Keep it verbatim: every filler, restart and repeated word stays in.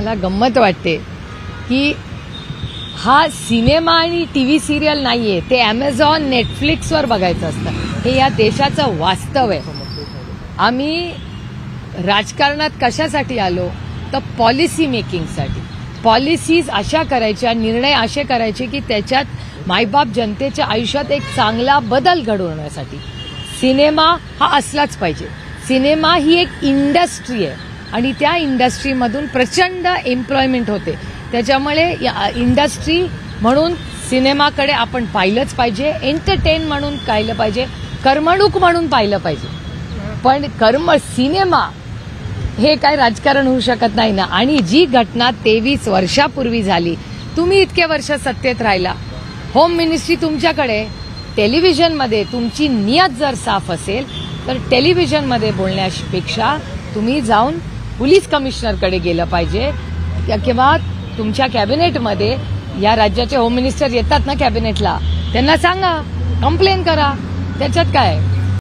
मला गंमत वाटते की हा सिनेमा आणि टीव्ही सिरियल नाहीये, ते अमेझॉन नेटफ्लिक्सवर बघायचं असतं. हे या देशाचं वास्तव आहे. आम्ही राजकारणात कशासाठी आलो तर पॉलिसी मेकिंगसाठी. पॉलिसीज अशा करायच्या, निर्णय असे करायचे की त्याच्यात मायबाप जनतेच्या आयुष्यात एक चांगला बदल घडवण्यासाठी. सिनेमा हा असलाच पाहिजे. सिनेमा ही एक इंडस्ट्री आहे आणि त्या इंडस्ट्रीमधून प्रचंड एम्प्लॉयमेंट होते. त्याच्यामुळे इंडस्ट्री म्हणून सिनेमाकडे आपण पाहिलंच पाहिजे, एंटरटेन म्हणून पाहिलं पाहिजे, करमणूक म्हणून पाहिलं पाहिजे. पण कर्म सिनेमा हे काय राजकारण होऊ शकत नाही ना. आणि जी घटना तेवीस वर्षापूर्वी झाली, तुम्ही इतके वर्ष सत्तेत राहिला, होम मिनिस्ट्री तुमच्याकडे, टेलिव्हिजनमध्ये तुमची नियत जर साफ असेल तर टेलिव्हिजनमध्ये बोलण्यापेक्षा तुम्ही जाऊन पोलीस कमिशनरकडे गेलं पाहिजे किंवा तुमच्या कॅबिनेटमध्ये या राज्याचे होम मिनिस्टर येतात ना कॅबिनेटला, त्यांना सांगा, कंप्लेन करा. त्याच्यात काय